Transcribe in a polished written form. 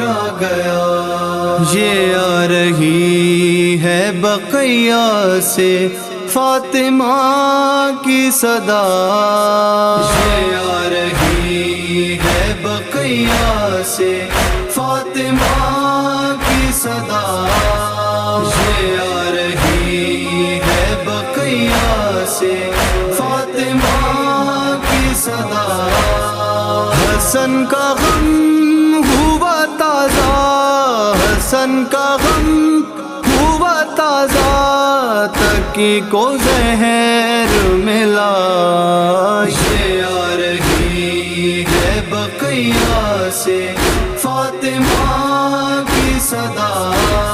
آ گیا. یہ آ رہی ہے بقیہ سے فاطمہ کی صدا. یہ آ رہی ہے بقیہ سے فاطمہ کی صدا. یہ آ رہی ہے بقیہ سے فاطمہ کی صدا. حسن کا غم ہوا تازہ، حسن کا غم ہوا تازہ، تقی کو زہر ملا. یہ آ رہی ہے بقیہ سے فاطمہ کی صدا.